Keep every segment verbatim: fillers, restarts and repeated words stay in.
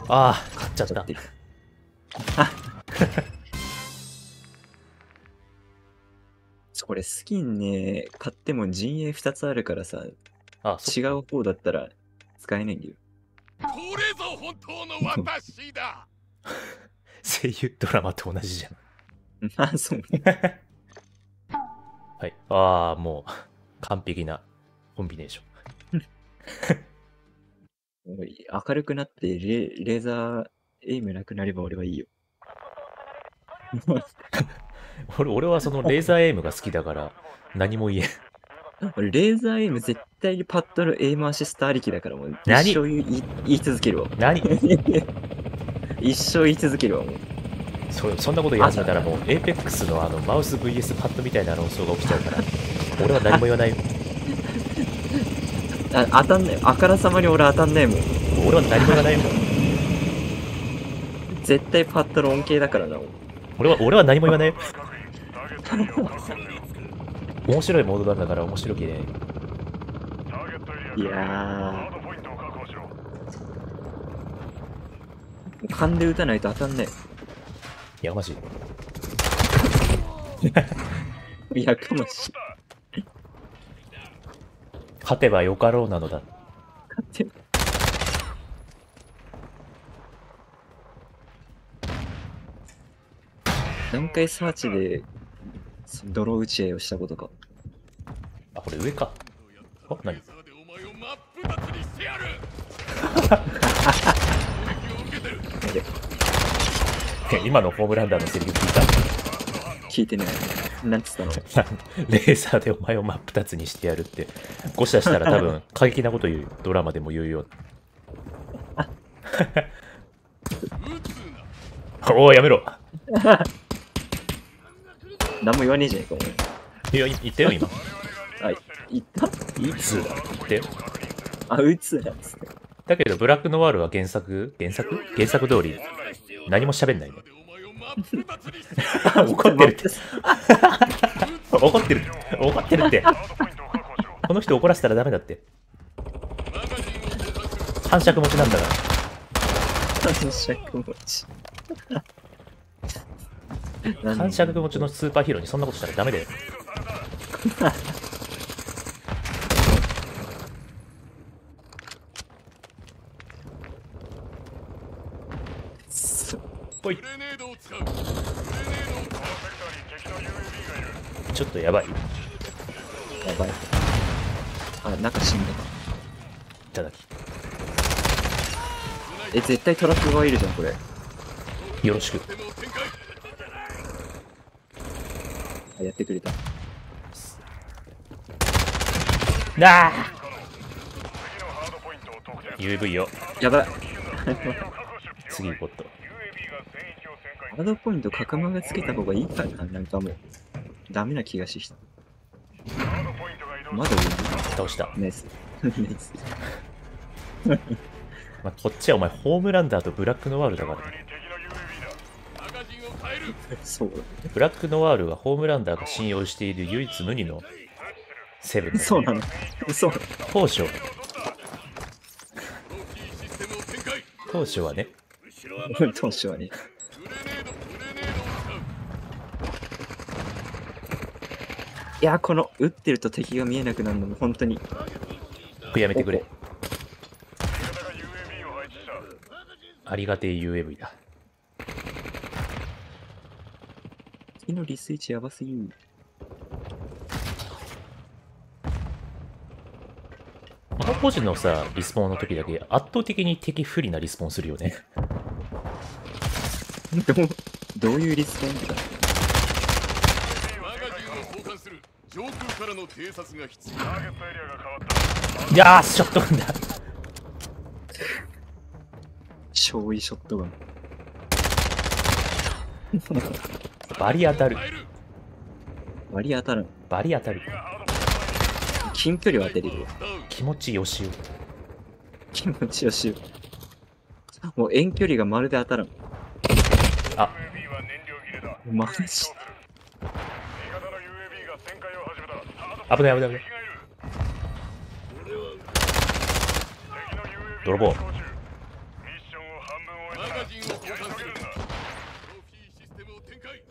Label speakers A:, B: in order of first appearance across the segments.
A: ああ、買っちゃった。
B: これスキンね、買っても陣営ふたつあるからさ、
A: あ
B: 違う方だったら使えないんだよ。
C: これぞ本当の私だ。
A: 声優ドラマと同じじゃん。
B: あ、そう。
A: はい。ああ、もう、完璧なコンビネーション。
B: 明るくなってレ、レーザーエイムなくなれば俺はいいよ。
A: 俺俺はそのレーザーエイムが好きだから何も言えん。
B: 俺レーザーエイム絶対にパッドのエイムアシストありきだからもう
A: 何
B: 一生言い言い続けるわ。
A: 何
B: 一生言い続けるわもう。
A: そそんなこと言い始めたらもう エーペックス のあのマウス ブイエス パッドみたいな論争が起きちゃうから俺は何も言わないよ。
B: あ当たんない。あからさまに俺当たんないもん。
A: 俺は何も言わないよ。
B: 絶対パッドの恩恵だからな。
A: 俺は俺は何も言わないよ。面白いモードなんだから面白きね。
B: いやー勘で打たないと当たんない。
A: やかましい。
B: やかましい。
A: 勝てばよかろうなのだ。
B: 勝てば何回サーチで泥打ち合いをしたことか。
A: あ、これ上か。あ、何今のホームランダーのセリフ聞いた。
B: 聞いてない。なんつったの？
A: レーザーでお前を真っ二つにしてやるって。誤射したら多分過激なこと言う。ドラマでも言うよ。おお、やめろ。
B: 何も言わねえじゃねえか、
A: いや、言ったよ、今。
B: あ、言った？
A: いつだってよ。
B: あ、打つやつ。
A: だけど、ブラックノワールは原作原作原作通り、何も喋んないね。怒ってるって。怒ってる。怒ってるって。この人怒らせたらダメだって。反射持ちなんだから。
B: 反射持ち。
A: 反射持ちのスーパーヒーローにそんなことしたらダメだよ。ほい。ちょっとやばい。
B: やばい。あ、中死んだか。
A: いただき。
B: え、絶対トラックがいるじゃん、これ。
A: よろしく。
B: あ、やってくれた。
A: なあ ユーブイ よ。
B: やばい。
A: 次ボット。
B: ハードポイント角間がつけた方がいいかな。なんかもう、ダメな気がしてきた。まだ上に
A: 倒した。
B: ナイス。ナイス。
A: まあ、こっちはお前ホームランダーとブラックノワールだからね。
B: そう。
A: ブラックノワールはホームランダーが信用している唯一無二のセブン。
B: そうなの。そう。
A: 当初。当初はね。
B: 当初はね。いや、この打ってると敵が見えなくなるのも本当に。
A: これやめてくれ。ありがてえ ユーエーブイ だ。
B: 敵のリスイッチやばすぎる。
A: 個人のさ、リスポーンの時だけ圧倒的に敵不利なリスポーンするよね。
B: どう、どういうリスポーンだ？
A: いやー、ショットガンだ。
B: 超いいショットガン。
A: バリ当たる。
B: バリ当たる。
A: バリ当たる。
B: 近距離は当てれるわ。
A: 気持ちよしよ。
B: 気持ちよしよ。もう遠距離がまるで当たらん。
A: あ、
B: マジ。
A: 危ない危ない危ない。泥棒。
C: マガジンを交換する。トロフィーシステムを展開。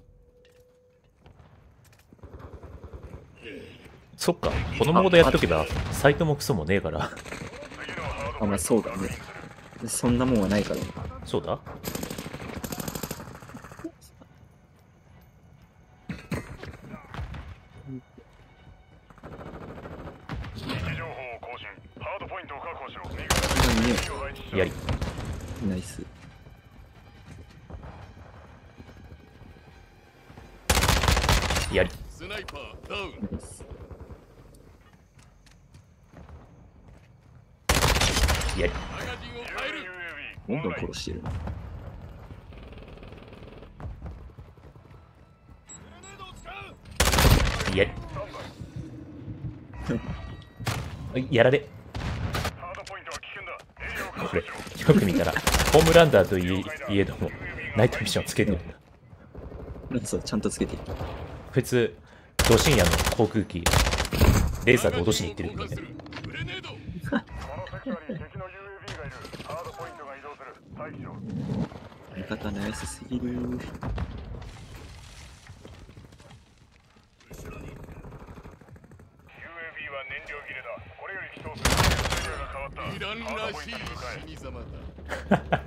A: そっか、このモードやっとけばサイトもクソもねえから。
B: あ、まあそうだね。そんなもんはないから。
A: そうだ。やり。
B: ナイス。
A: やり。
C: スナイパーダウン。
B: ナイス。
A: やり。
C: マガジンを変える。
B: どんどん殺してる。
A: やり。やられ。これ、よく見たら、ホームランダーといえいえども、ナイトミッションつけてるんだ。
B: そう、ちゃんとつけてる。
A: こいつ、ド深夜の航空機、レーザーで脅しに行ってるんだよね。
B: 味方ナイスすぎる。
C: イランらしい死に様だ。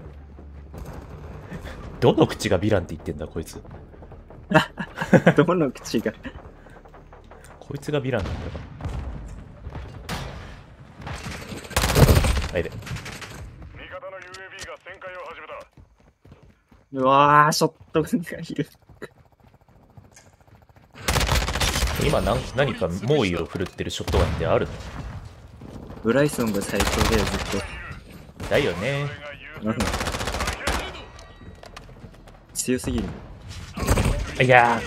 A: どの口がヴィランって言ってんだ、こいつ。
B: どの口が。
A: こいつがヴィランなんだよ。あいで。
B: うわー、ショットガンがいる。
A: 今何、何か猛威を振るってるショットガンってあるの？
B: ブライソンが最強だよ、ずっと。
A: だよね。
B: うん、強すぎる。
A: いや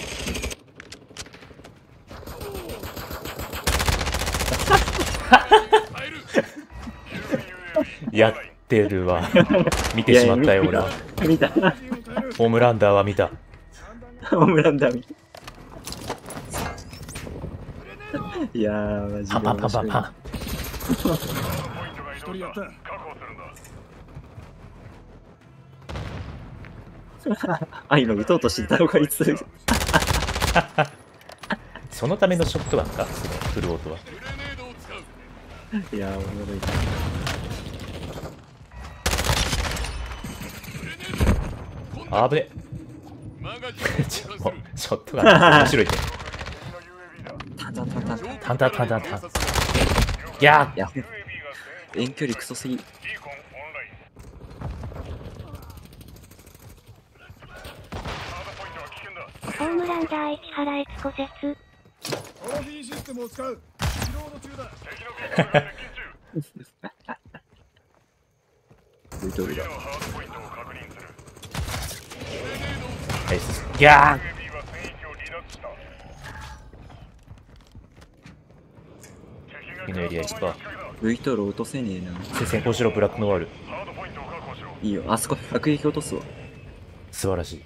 A: ーやってるわ。見てしまったよ、俺は。
B: 見た。
A: ホームランダーは見た。
B: ホームランダー見た。いやー、マジで
A: パンパンパンパンパン。
B: あ、今撃とうとしてたのこいつ。
A: そのためのショットガンか、そのフルオートは。
B: いやー、おもろい。
A: あぶね。ちょっとショットガン面白いって。
B: タンタンタンタン。
A: タンタンタンタンタン。いや
B: いや、遠距離クソすぎ。
D: ホームランダー市原悦子説。
C: トロフィーシステムを使う。リロード中だ。
B: 撃とるだ。
A: いやー次のエリア行くか。
B: 撃とる落とせねえな。
A: 先行しろ、ブラックノワール。
B: いいよ、あそこ爆撃落とすわ。
A: 素晴らしい。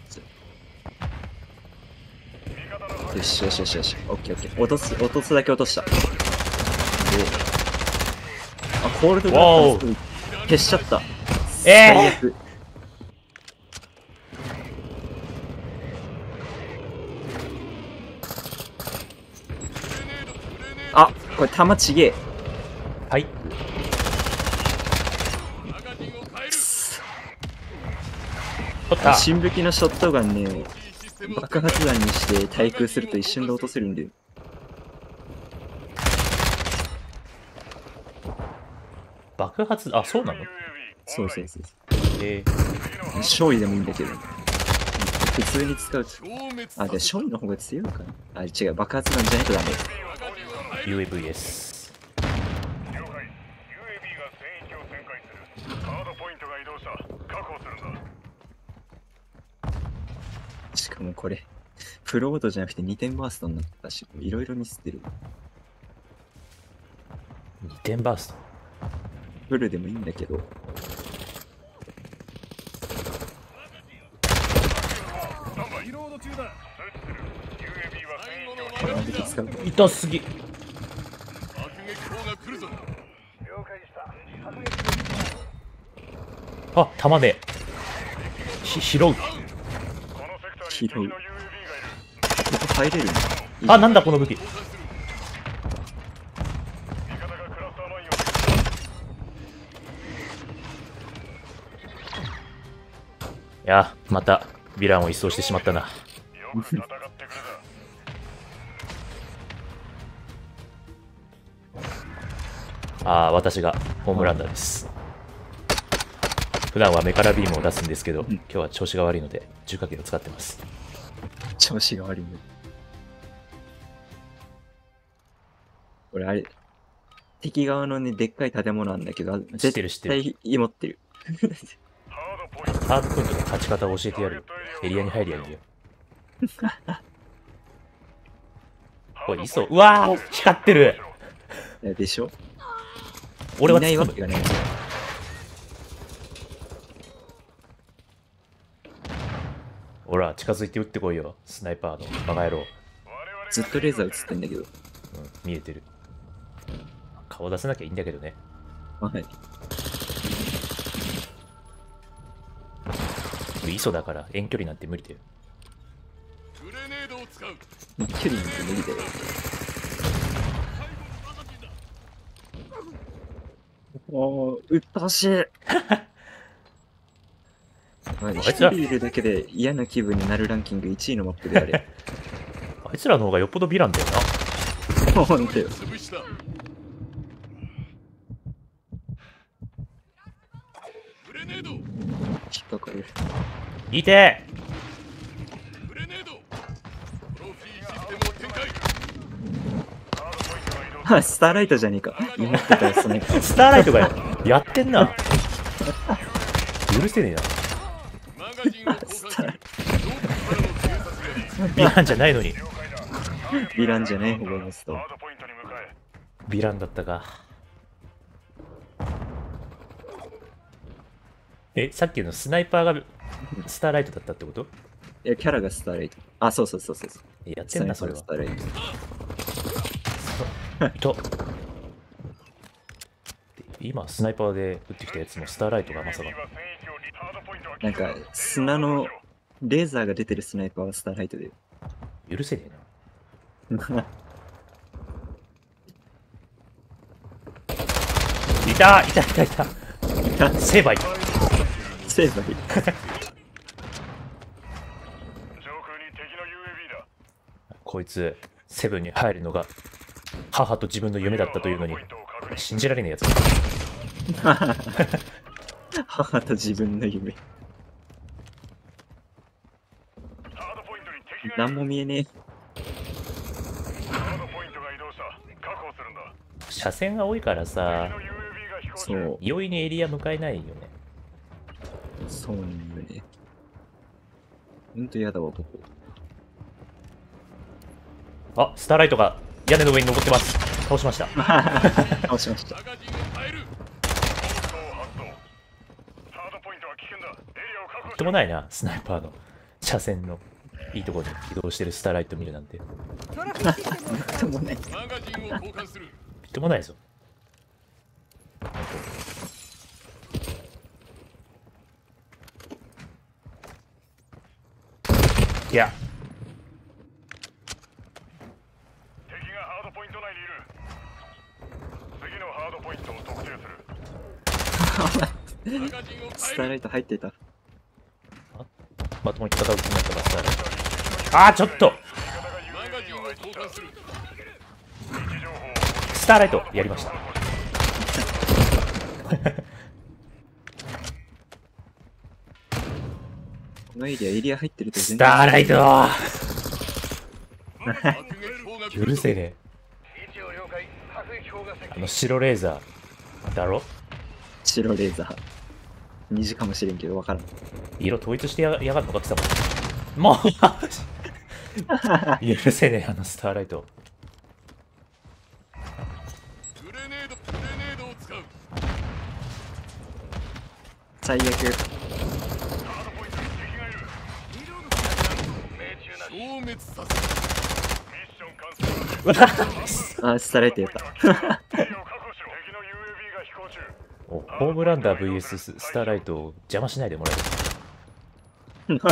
B: よしよしよしよし。オッケーオッケー。落とす、落とすだけ落とした。で、あ、コールドがあったんです消しちゃった。
A: ええー、
B: 最悪。あ、これ弾ちげえ。
A: はい。取った。
B: 新武器のショットガンね、爆発弾にして対空すると一瞬で落とせるんで。
A: 爆発、あ、そうなの？
B: そうそうそう。
A: え
B: ー、勝利でもいいんだけど。普通に使うと。あ、で、勝利の方が強いのかな。あ、違う、爆発弾じゃないとダメ。
A: ユーエーブイ です。しかもこれ、フロードじゃなくてにてんバーストになったし、いろいろミスってる。 にてんバースト
B: フルでもいいんだけど。
A: 痛すぎ。 あ、弾ねひ拾う。
B: 拾う。ここ入れるの？
A: あ、なんだこの武器。いや、またヴィランを一掃してしまったな。ああ、私がホームランダーです。普段は目からビームを出すんですけど、今日は調子が悪いので重火器を使ってます。
B: 調子が悪いね。これあれ、敵側のね、でっかい建物なんだけど、
A: 知ってる知ってる。
B: 絶対持ってる。
A: ハードポイントの勝ち方を教えてやるよ。エリアに入りゃいいよ。おい、いそう。うわー、光ってる。
B: でしょ？
A: 俺はい
B: ないわけがね。
A: ほら、近づいて撃ってこいよ。スナイパーのバカ野郎。
B: ずっとレーザー映ってんだけど。
A: うん、見えてる。顔出せなきゃいいんだけどね。
B: はい。
A: イソだから遠距離なんて無理だよ。
C: グレネードを使う。
B: 距離なんて無理だよ。おー、うっとうしい。一人いるだけで嫌な気分になるランキングいちいのマップであれ。
A: あいつらの方がよっぽどヴィランだよ
B: な。ほんとよ。引っかかる。
A: いて
B: ースターライトじゃねえか。今ってたやつね。
A: スターライトがやってんな。許せねえな。ヴィランじゃないのに。
B: ヴィランじゃねえ方がいますと。
A: ヴィランだったか。え、さっきのスナイパーがスターライトだったってこと？
B: いや、キャラがスターライト。あ、そうそうそうそう。
A: やってんな、それは。
B: スターライ
A: ト。今、スナイパーで撃ってきたやつもスターライトがまさか。
B: なんか、砂のレーザーが出てるスナイパーはスターライトで。
A: 許せねえな。いたいたいたいた。成敗。
B: 成敗。
A: こいつ、セブンに入るのが母と自分の夢だったというのに、信じられねえやつ。
B: 母と自分の夢。何も見えねえ。
A: 車線が多いからさ、
B: そう。
A: 容易にエリア向かえないよね。
B: そうなんだよね。ほんと嫌だわ、ここ。
A: あ、スターライトが屋根の上に登ってます。倒しました。
B: 倒しました。
A: とてもないな、スナイパーの車線のいいところに移動してるスターライト見るなんて。
B: ともない。
A: とてもないぞ。いや。
C: 敵がハードポイント内にいる。次のハードポイントを特定する。
B: スターライト入ってた。
A: まともに戦う気になったか、スターライト。あー、ちょっとスターライトやりました。
B: このエリア、エリア入ってると
A: スターライト許せねえ。あの白レーザーだろ。
B: 白レーザー虹かもしれんけどわからん。
A: 色統一してややがるのか貴様。もう許せねえ、あのスターライト。
B: 最悪。あ、スターライトやった。
A: おホームランダー ブイエス ス, スターライトを邪魔しないでもらえる。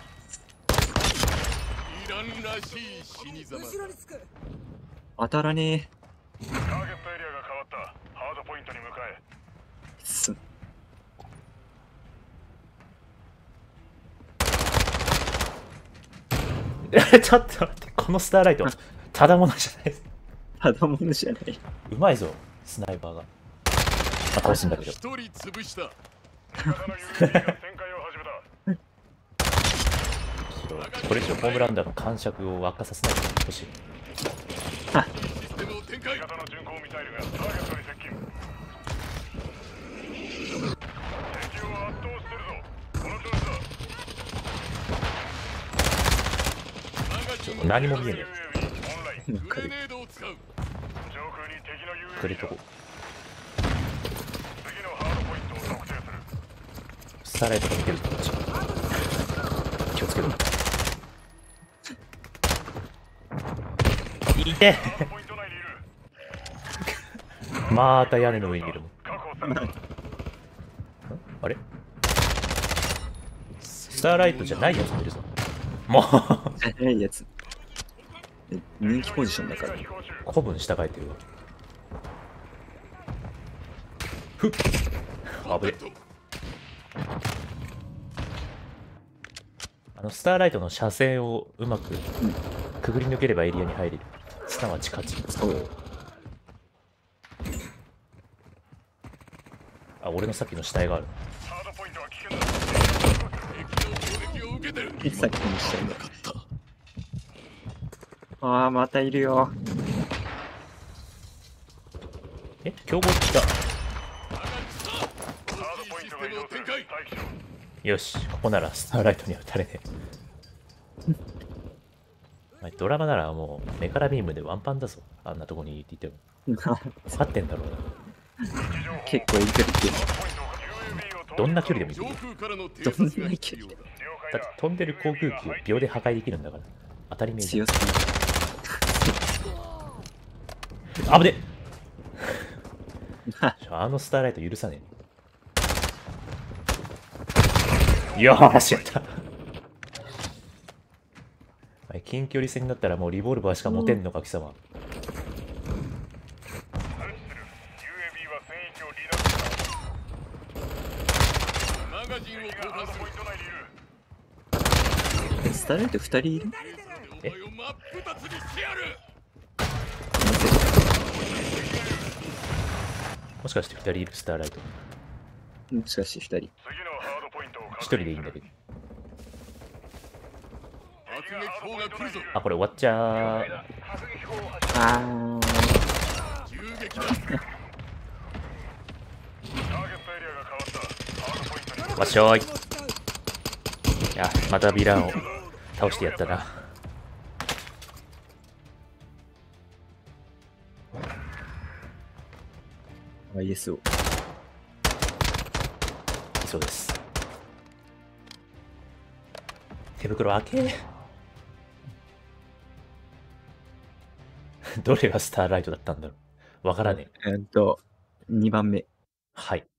B: 当たらね
C: ターゲットエリアが変わったハードポイントに向かえ。
B: え。す
A: ちょっと待って、このスターライト、ただものじゃないです。
B: ただものじゃない。
A: うまいぞ、スナイパーが。まあ、倒すんだけど。
C: 味方の ユーエービー が旋回を始めた。
A: これ以上ホームランダーの感触を悪化させないでほしい。
C: システムを展開。味方の巡航ミサイルがターゲットに接近。敵を圧倒してるぞ。この調子だ。
A: 何も見えね
C: え。グレネードを使う。上空に敵の ユーエービー
A: え。くれとこ。
C: 次のハードポイントを特定する。
A: スターライトが見てるとこっち。気をつけろ。いて
C: ハードポイント内にいる。
A: また屋根の上にいるもん。
C: 確保された。
A: あれスターライトじゃないやつもいるぞ。もう
B: じゃないやつ。え人気ポジションだから。
A: 古文従えてるわ。ふっあぶね。あのスターライトの車線をうまくくぐり抜ければエリアに入れる。すなわち勝ち。
B: そう
A: あ、俺のさっきの死体がある。
C: ハードポイントは危険だ。敵の攻撃を受けてる。
B: いつ先にしてんのか。ああ、またいるよ。
A: え、競合来た。
C: ハードポイントが移動する。待機しろ。
A: よし、ここならスターライトには撃たれねえ。お前ドラマならもうメカラビームでワンパンだぞ。あんなとこにいても。分かってんだろうな。
B: 結構いくるけど。
A: どんな距離でもいける。
B: どんな距離で
A: だって飛んでる航空機を秒で破壊できるんだから。当たり前じゃん。
B: 強すぎる。
A: あぶねちょあのスターライト許さねえ。よーし、やったお前近距離戦になったらもうリボルバーしか持てんのか、貴様。
B: えスターライトふたりいる？
A: えもしかしてふたりいるスターライト。
B: もしかしてふたり。
A: ひとりでいいんだけど。あ、これ終わっちゃー。
B: あ
A: わっしょーい。いや、またヴィランを倒してやったな。
B: あ、イエスを。
A: そうです。手袋開けどれがスターライトだったんだろう。わからねえ。
B: えっと、にばんめ。
A: はい。